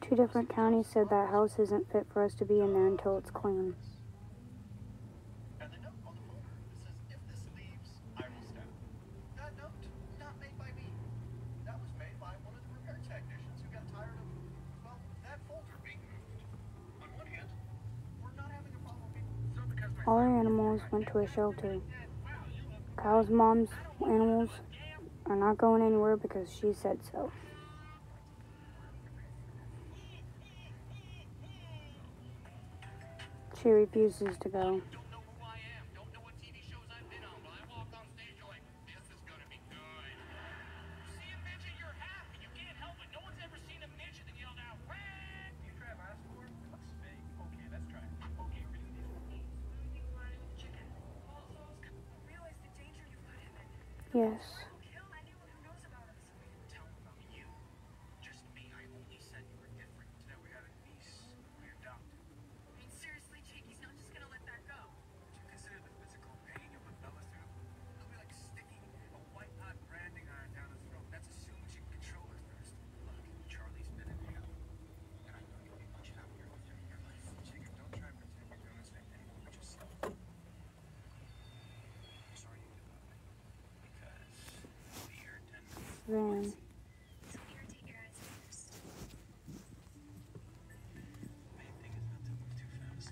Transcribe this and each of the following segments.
2 different counties said that house isn't fit for us to be in there until it's clean. And the note on the folder says, if this leaves, I will stop. That note, not made by me. That was made by one of the repair technicians who got tired of, well, that folder being moved. On one hand, we're not having a problem with people. All our animals went to a shelter. Kyle's mom's animals are not going anywhere because she said so. She refuses to go. Don't know who I am, don't know what TV shows I've been on, but I walk on stage like, this is gonna be good. You see a midget, you're happy. You can't help it. No one's ever seen a midget and yelled out, "Red!" You try last for it? Looks fake. Okay, let's try it. Okay, ready? Smoothie fried chicken. Realize the danger you put him in. Yes. Kill anyone who knows about us. Tell them about you. Just me. I only said you were different. That we had a niece. We adopted. I mean, seriously, Jake, he's not just gonna let that go. Would you consider the physical pain you'll put Bella through? It'll be like sticking a white hot branding iron down his throat. That's assuming she can control her thirst. Look, Charlie's been in hell. And I know you'll be much happier with him in your life. Jacob, don't try and pretend you're doing this for anyone but yourself. I'm sorry you did that. Because fear tends to... Then irritate your eyes first. Main thing is not to move too fast.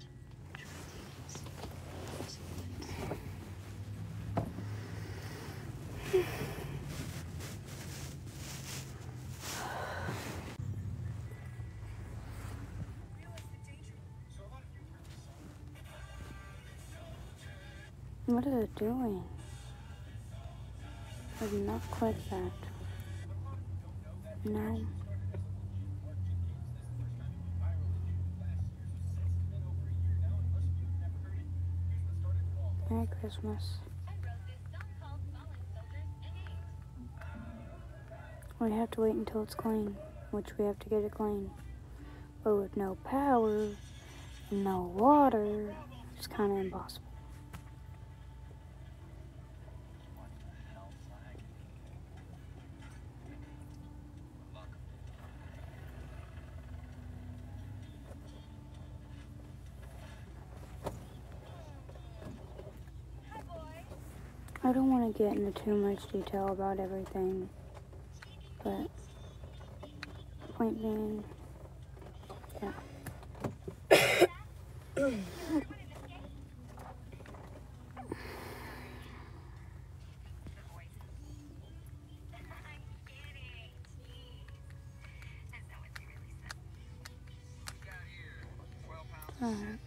what is it doing? I did not click that. No. Merry Christmas. We have to wait until it's clean, which we have to get it clean. But with no power and no water, it's kind of impossible. I don't want to get into too much detail about everything, but point being, yeah. Alright.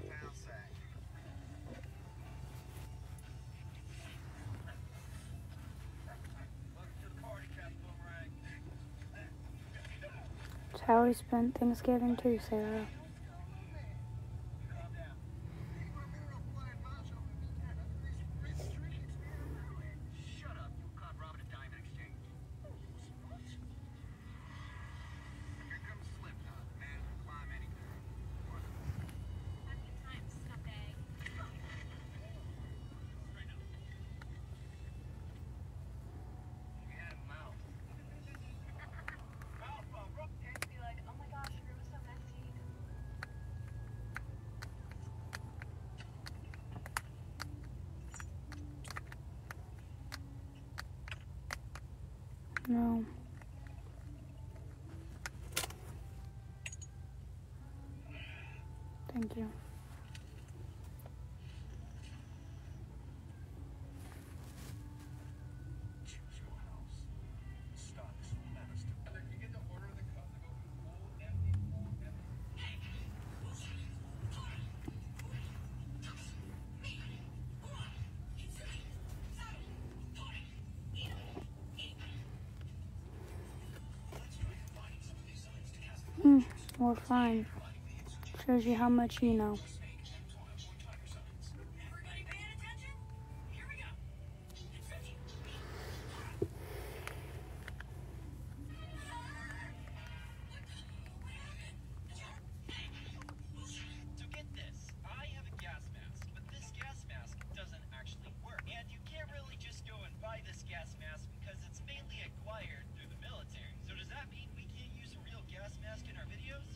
That's how we spent Thanksgiving too, Sarah. Shut up, you caught robbing a diamond exchange. Here comes Slipknot, man who can climb anything. Happy times, scumbag. You had a mouth. Parents be like, oh my gosh, your room is so messy. No. Thank you. Choose your house. Stocks will manage to. Can you get the order of the cup to go from full, empty, full, empty? We're fine. Shows you how much you know. Everybody paying attention? Here we go. So get this, I have a gas mask, but this gas mask doesn't actually work. And you can't really just go and buy this gas mask because it's mainly acquired through the military. So does that mean we can't use a real gas mask in our videos?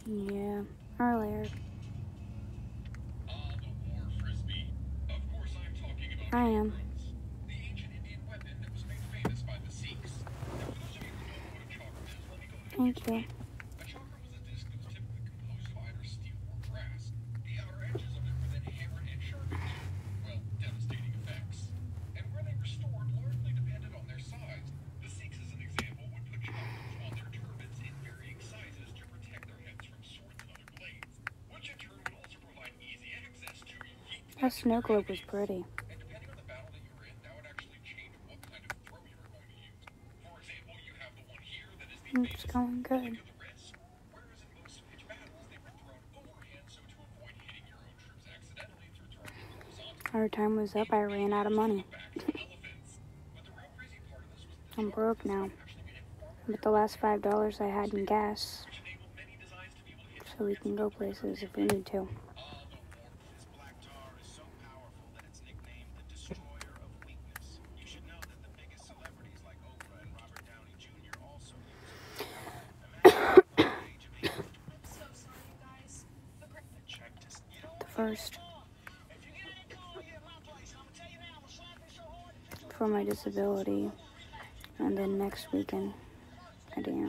Yeah, earlier. Ah, the war frisbee. Of course, I'm talking about I am. chakrams, the ancient Indian weapon that was made famous by the Sikhs. Now, for those of you who don't know what a chakram is, let me go ahead and Thank you. explain. A chakram was a disc that was typically composed of either steel or brass. The outer edges of it were then hammered and sharpened to, well, devastating effects. And where they were stored largely depended on their size. The Sikhs, as an example, would put chakrams on their turbans in varying sizes to protect their heads from swords and other blades, which in turn would also provide easy access to yeet That magic snow their globe was enemies. pretty. And depending on the battle that you were in, that would actually change what kind of throw you were going to use. For example, you have the one here that is the It's famous going Relic good. of the Wrist, whereas in most pitched battles, they were thrown overhand so to avoid hitting your own troops accidentally through throwing them horizontally. Our time was up. I ran out of money. Back to elephants. But the real crazy part of this was that the I'm broke now. actually made it far more With the last $5 I had in gas, which enabled many designs to be able to hit so we can go places if we need to. This black tar is so powerful that it's nicknamed the Destroyer of Weakness. You should know that the biggest celebrities like Oprah and Robert Downey Jr. also use it. Imagine at the age of 80. I'm so sorry, you guys. But Check this. You know The first if you get any call here at my place, I'm gonna tell you now, I'm gonna slap it so hard that you for my disability, and then next weekend I dance.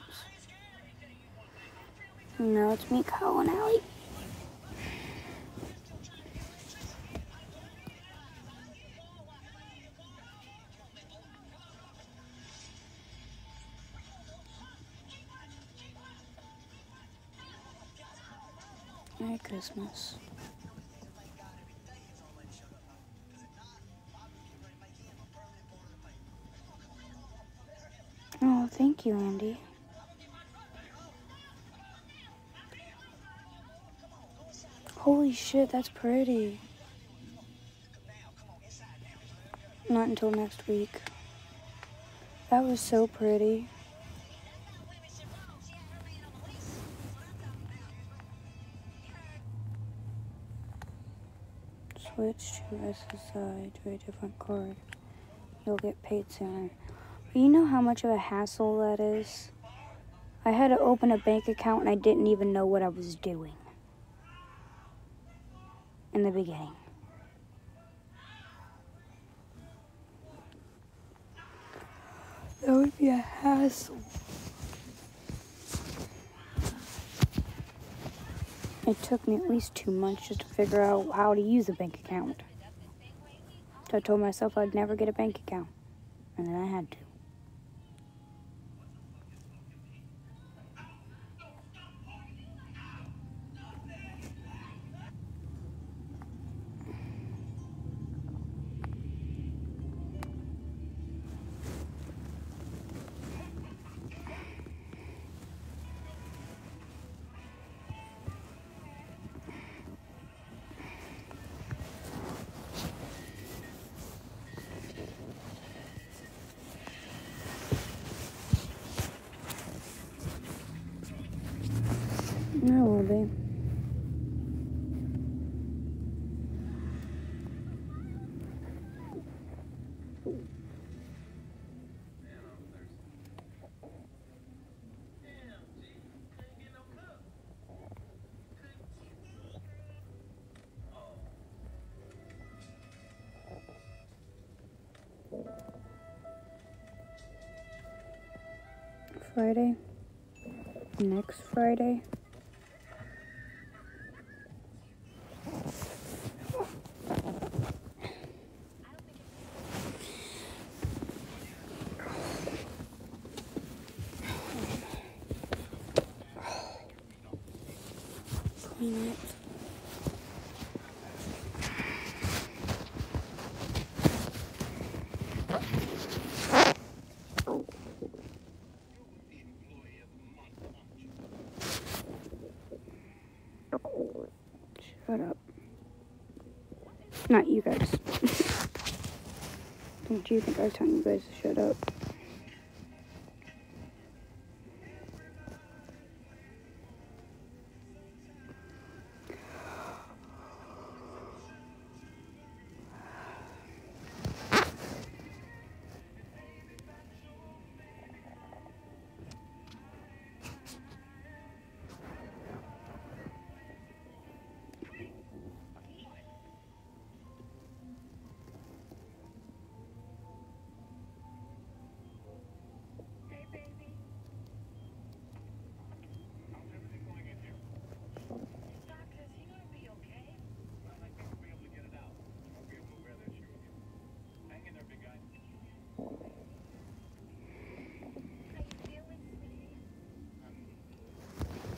No, it's me, Kyle and Allie. Merry Christmas. Oh, thank you, Andy. Holy shit, that's pretty. Not until next week. That was so pretty. Switch to SSI to a different card. You'll get paid sooner. But you know how much of a hassle that is? I had to open a bank account and I didn't even know what I was doing in the beginning. That would be a hassle. It took me at least 2 months just to figure out how to use a bank account. So I told myself I'd never get a bank account. And then I had to. I will be. Friday. Next Friday. Clean it. Shut up. Not you guys. Don't you think I was telling you guys to shut up?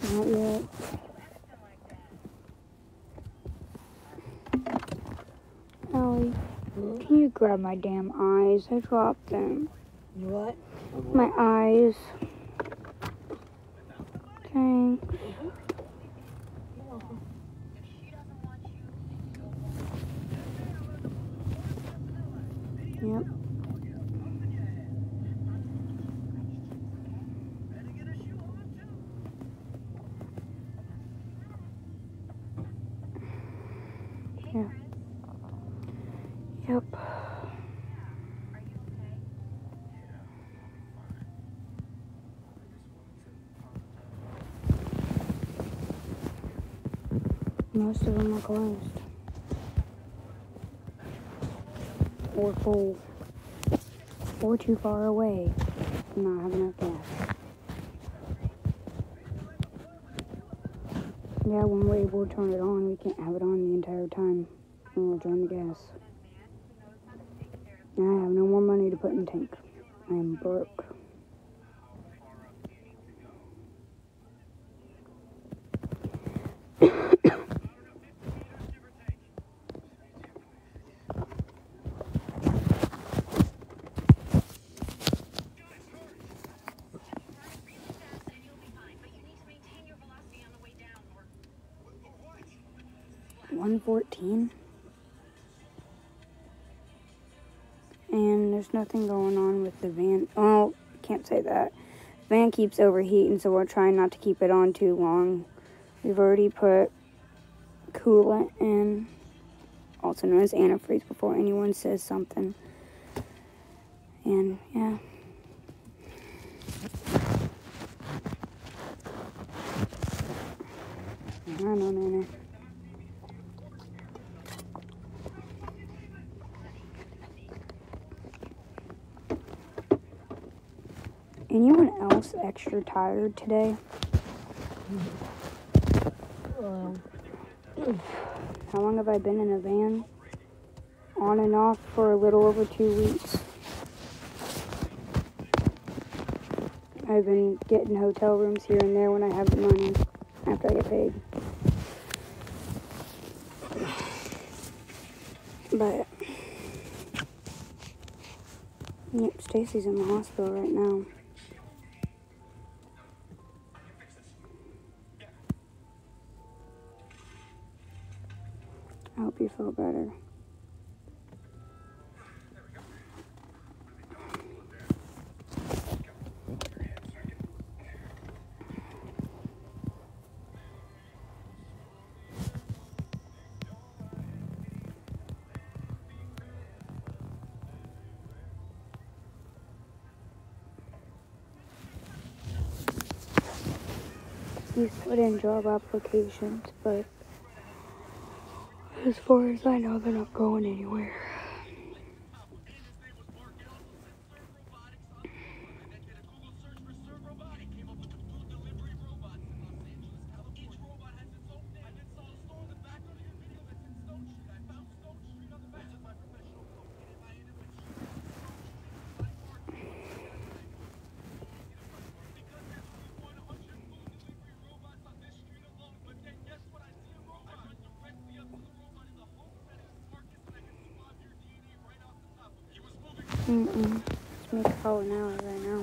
Not yet. Allie, can you grab my damn eyes? I dropped them. What? My eyes. Thanks. Yep. Yeah. Yep. Most of them are closed. Or full. Or too far away. Not have enough gas. Yeah, when we're able to turn it on, we can't have it on the entire time. And we'll drain the gas. And I have no more money to put in the tank. I am broke. $114. And there's nothing going on with the van. Oh, can't say that. The van keeps overheating, so we're trying not to keep it on too long. We've already put coolant in, also known as antifreeze, before anyone says something. And yeah. I don't know, Nana. Anyone else extra tired today? How long have I been in a van? On and off for a little over 2 weeks. I've been getting hotel rooms here and there when I have the money after I get paid. But yep, Stacy's in the hospital right now. I hope you feel better. He's put in job applications, but as far as I know, they're not going anywhere. It's me calling out right now.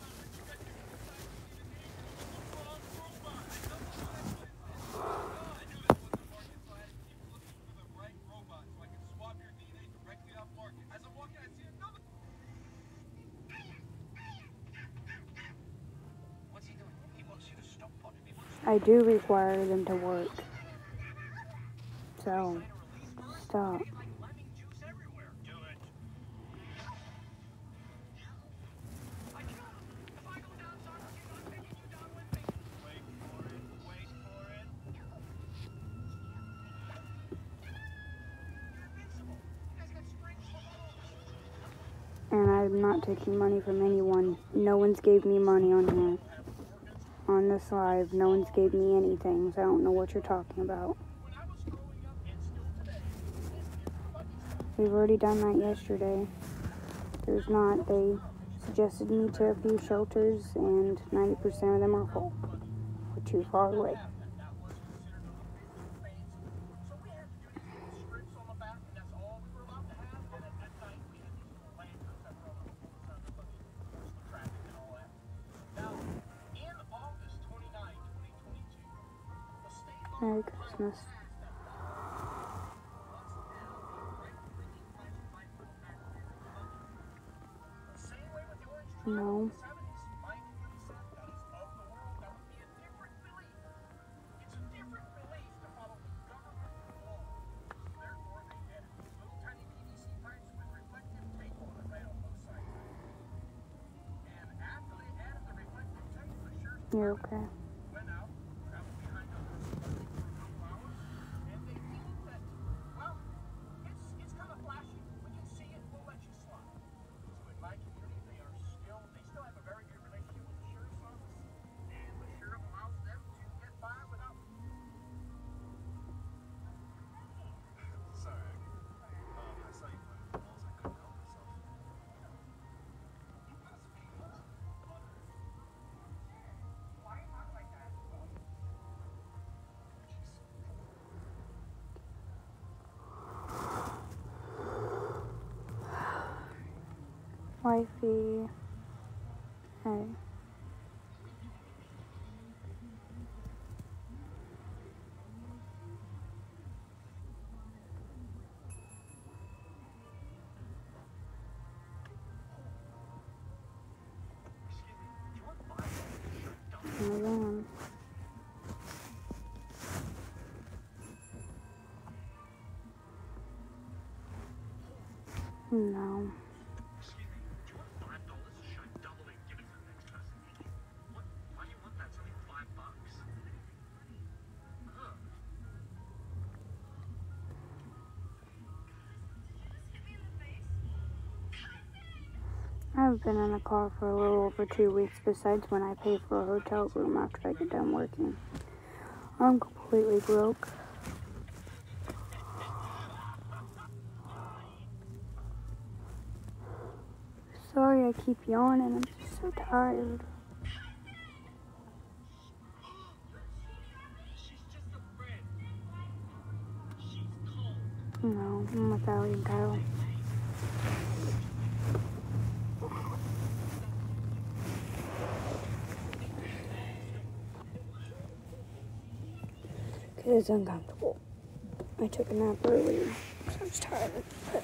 I do require them to work. So, stop. And I'm not taking money from anyone. No one's gave me money on here. On this live, no one's gave me anything, so I don't know what you're talking about. We've already done that yesterday. There's not. They suggested me to a few shelters, and 90% of them are full. be too far away. That was considered a little bit too fancy. So we had to do these little strips on the back, and that's all we were allowed to have. And at night, we had these little lanterns that were on the poles that would force the traffic and all that. Now, in August 29, 2022, the state law Merry Christmas. No. You're okay. Wifey. Hey. Hold on. No. I've been in the car for a little over 2 weeks, besides when I pay for a hotel room after I get done working. I'm completely broke. Sorry I keep yawning, I'm just so tired. No, I'm with Allie and Kyle. It's uncomfortable. I took a nap earlier, so I was tired. But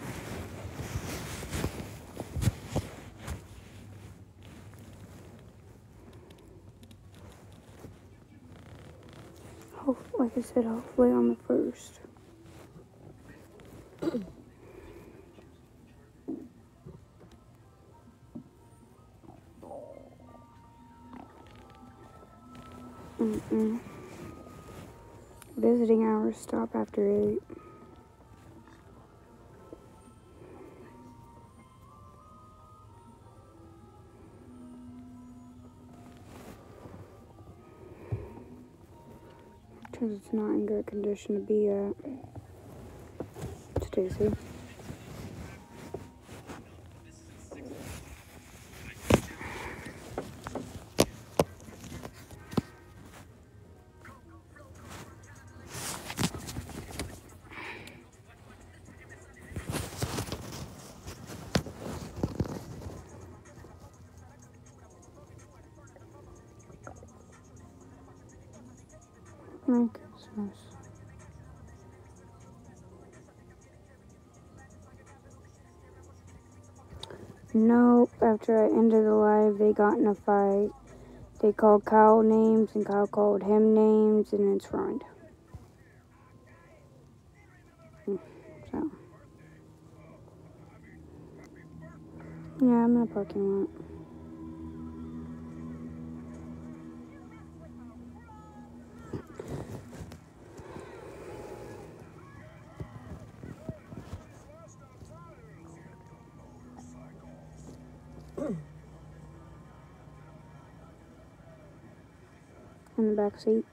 like I said, hopefully on the 1st. Visiting hours stop after 8. Because it's not in good condition to be at. Stacy. Merry Christmas. Nope, after I ended the live, they got in a fight. They called Kyle names, and Kyle called him names, and it's ruined. So, yeah, I'm in a parking lot. In the back seat.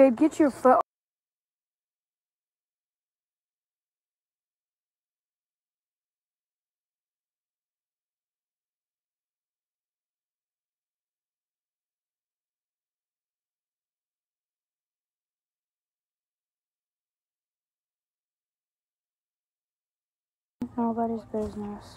Babe, get your foot. Nobody's business.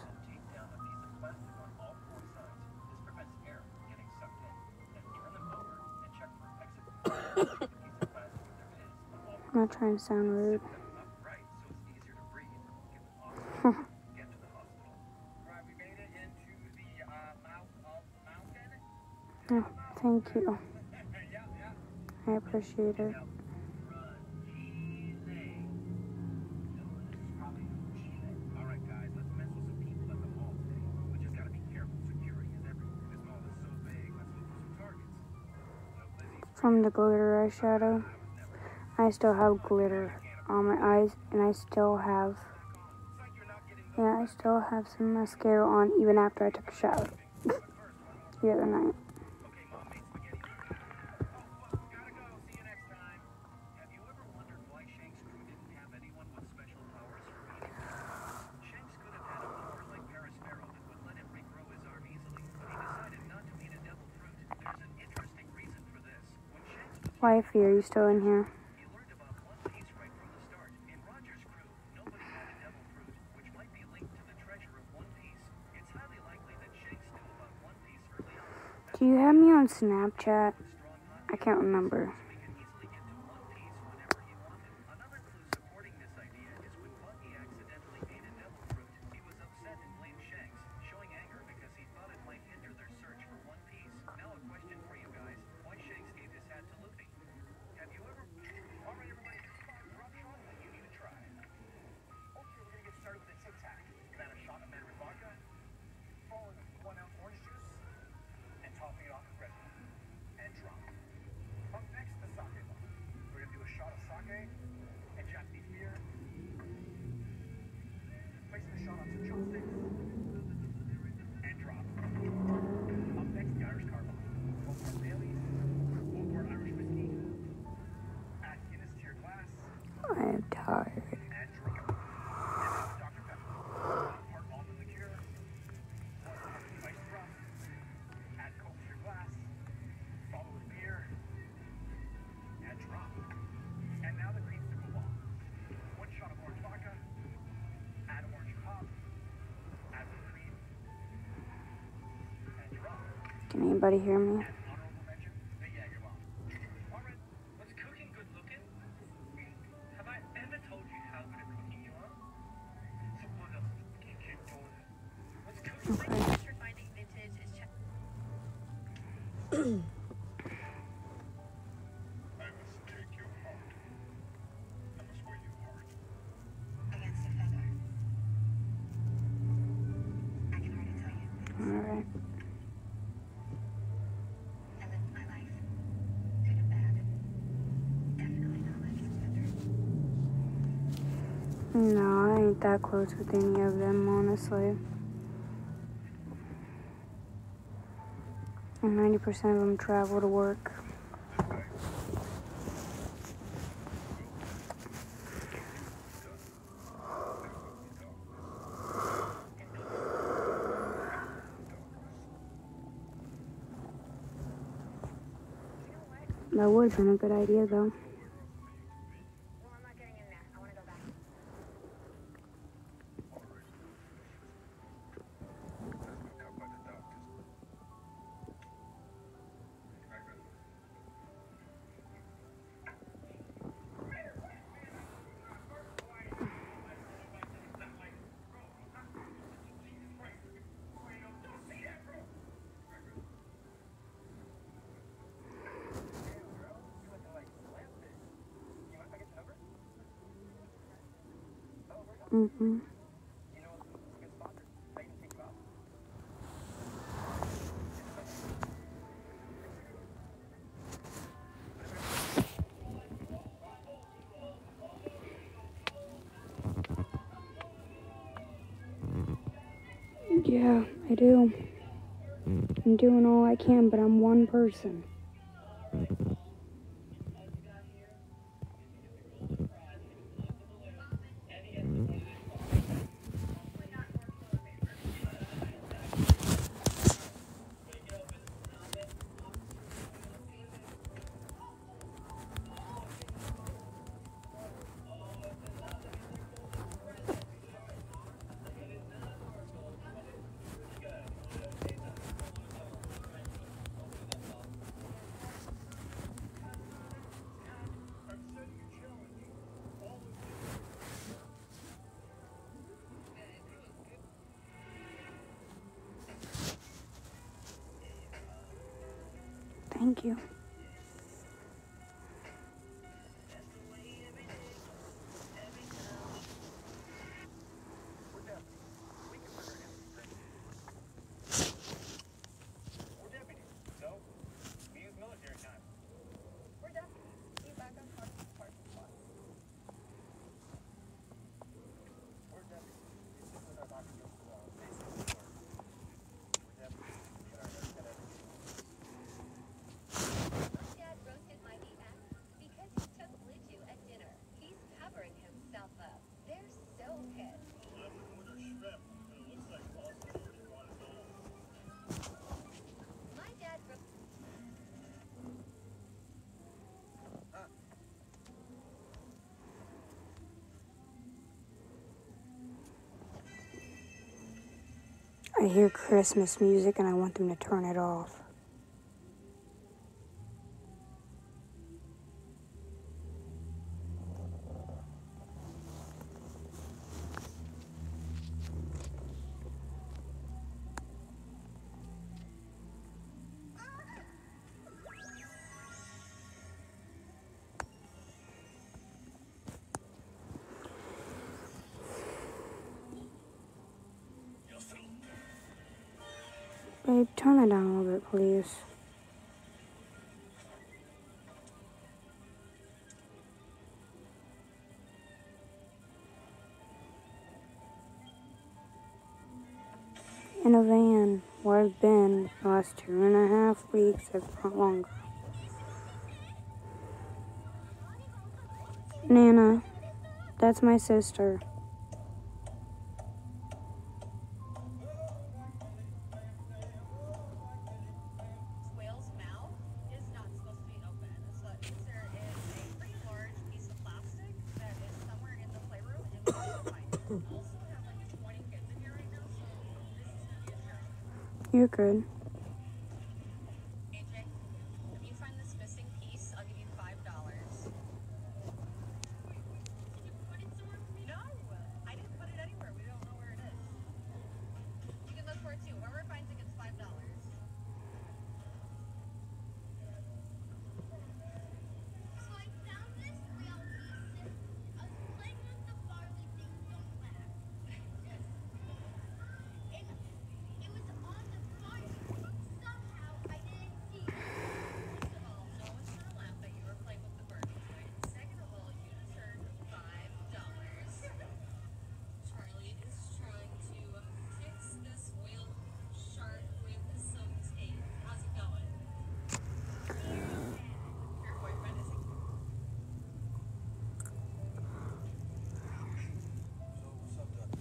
I'm not trying to sound rude. Oh, thank you. I appreciate it. From the glitter eyeshadow, I still have glitter on my eyes, and I still have some mascara on even after I took a shower the other night. Wifey, are you still in here? Do you have me on Snapchat? I can't remember. I am tired. Can anybody hear me? Okay. Alright. No, I ain't that close with any of them, honestly. And 90% of them travel to work. That would have been a good idea, though. Mm-hmm. Yeah, I do. I'm doing all I can, but I'm one person. Thank you. We're deputies. We can figure anything. We're deputies. So, we use military time. We're deputies. We back on parking spots. We're deputies. We sit with our back against the wall, facing the door. We're deputies. We get our haircut every day. My dad roasted my meat because he took Blue Chew at dinner. He's covering himself up. They're so pissed. My dad I hear Christmas music and I want them to turn it off. Babe, turn it down a little bit, please. In a van where I've been the last 2.5 weeks, if not longer. Nana, that's my sister. Whale's mouth is not supposed to be open. So that means there is a pretty large piece of plastic that is somewhere in the playroom and we need to find it. Also, we have like 20 kids in here right now, so this is going to be a challenge. You're good. AJ, if you find this missing piece, I'll give you $5. Did you put it somewhere for me? No, I didn't put it anywhere. We don't know where it is. You can look for it too. Whoever finds it gets $5. So I found this whale piece. I was playing with the barley thing, don't laugh. And it was on the fire. Somehow I didn't see it. First of all, no one's gonna laugh that you were playing with the Barbie toy. Second of all, you deserve $5. Charlie is trying to fix this whale shark with some tape. How's it going? Your boyfriend is So, what's up, Doug?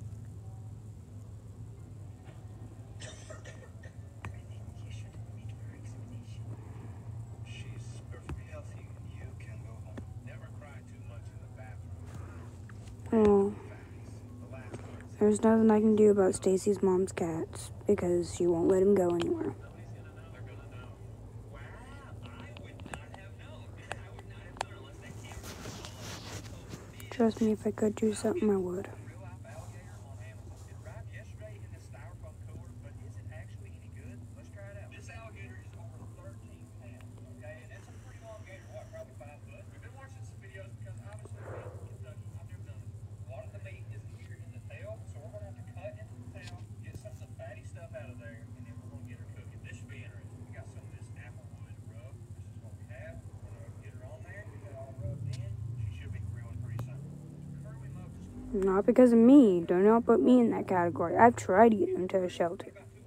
You shouldn't meet for her examination. She's perfectly healthy. You can go home. Never cry too much in the bathroom. Oh, The last words. there's nothing I can do about Stacy's mom's cats because she won't let him go anywhere. Nobody's gonna know. They're gonna know. Wow, I would not have known. I would not have known unless that camera. Trust me, if I could do something, I would. Real life alligator on Amazon. It arrived yesterday in this styrofoam cooler, but is it actually any good? Let's try it out. This alligator is over 13 pounds. Okay, and it's a pretty long gator. What, probably 5 foot? We've been watching some videos because obviously we're in Kentucky. I've never done this. A lot of the meat is here in the tail, so we're gonna have to cut into the tail, get some of the fatty stuff out of there, and then we're gonna get her cooking. This should be interesting. We got some of this applewood rub. This is what we have. We're gonna get her on there, get that all rubbed in. She should be grilling pretty soon. Curly Moses. Not because of me. Do not put me in that category. I've tried to get him to a shelter.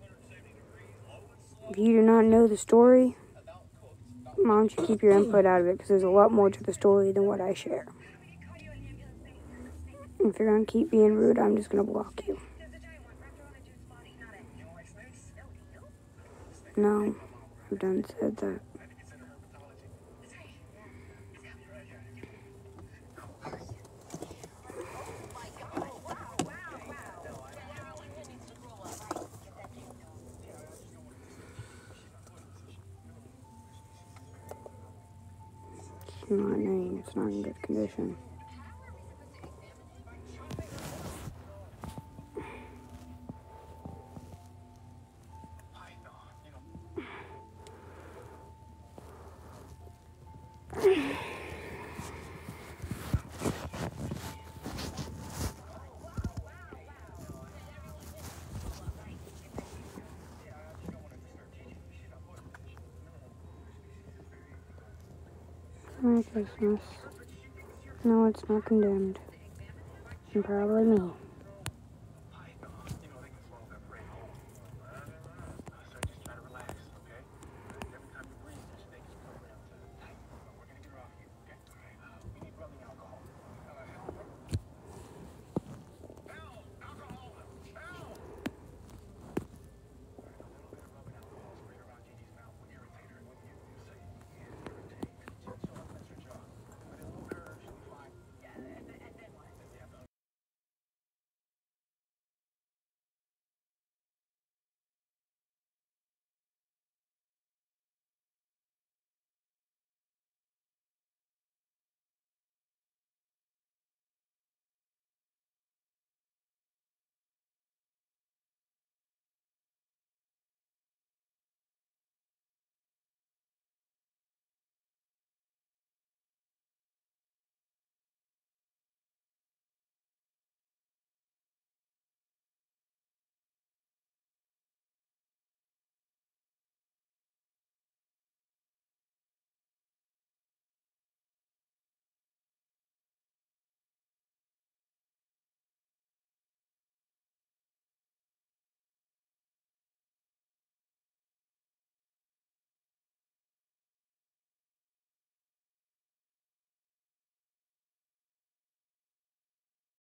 If you do not know the story, why don't you keep your input out of it because there's a lot more to the story than what I share. If you're going to keep being rude, I'm just going to block you. No, I've done said that. It's not named. It's not in good condition. Merry Christmas. No, it's not condemned. And probably me.